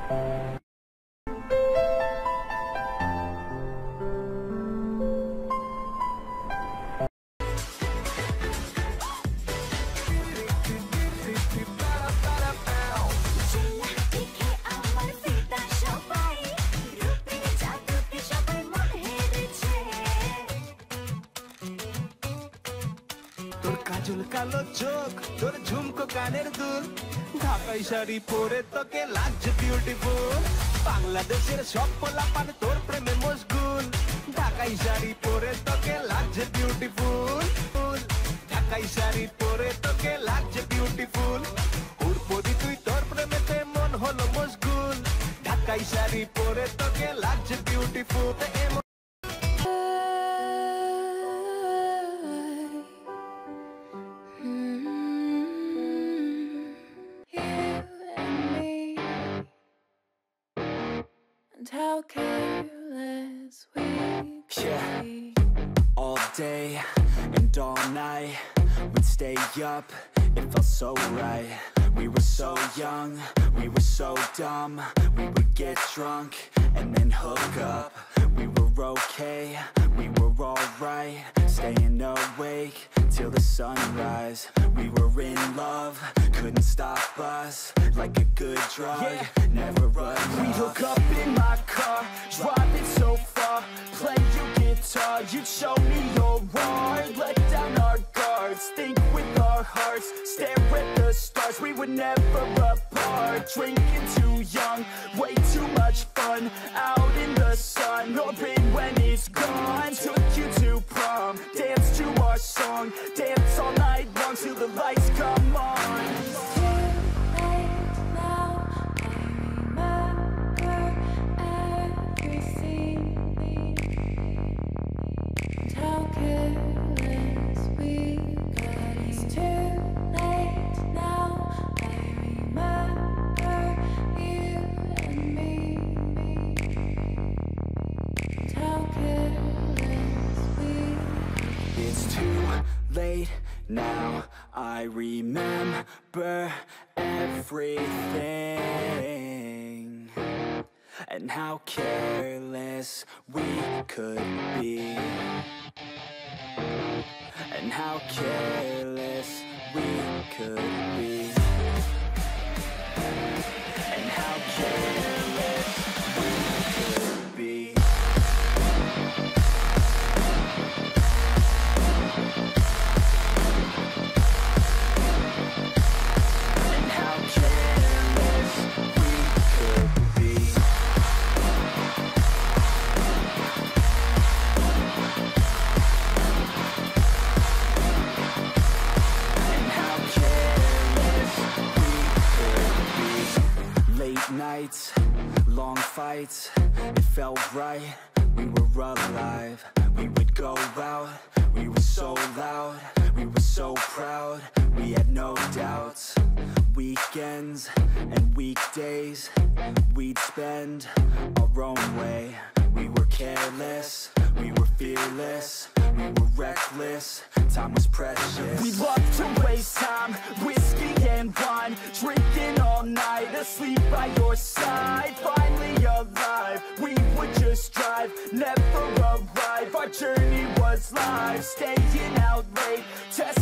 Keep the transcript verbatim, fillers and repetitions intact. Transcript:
কালো চোখ তোর ঝুমকো কানের দুল ঢাকাই শাড়ি পরে তোকে লাগছে বিউটিফুল বাংলাদেশের সব পোলাপান তোর প্রেমে মশগুল ঢাকাই শাড়ি পরে তোকে লাগছে বিউটিফুল ঢাকাই শাড়ি পরে তোকে লাগছে বিউটিফুল উড়পদি তুই তোর প্রেমেতে মন হলো মশগুল ঢাকাই শাড়ি পরে তোকে লাগছে beautiful And how careless we could yeah. be. All day and all night we'd stay up, it felt so right. We were so young, we were so dumb. We would get drunk and then hook up. We were okay, we were alright, staying awake till the sunrise. We were in love, couldn't stop us, like a good drug, yeah. Never run. We'd hook up in my car, driving so far, play your guitar, you'd show me your art, let down our guards, think with our hearts, stare at the stars. We were never apart, drinking too young, way too much fun, out in the sun, hoping when it's gone. Took you to prom, dance to our song, dance all night long till the lights come on. Late now, I remember everything, and how careless we could be, and how careless we could be, and how careless we could be. Nights, long fights, it felt right, we were alive. We would go out, we were so loud, we were so proud, we had no doubts. Weekends and weekdays, we'd spend our own way. We were careless, we were fearless, we were reckless, time was precious. We loved to waste time, whiskey and wine, drinking all night, asleep by your side. Finally alive, we would just drive, never arrive. Our journey was live, staying out late,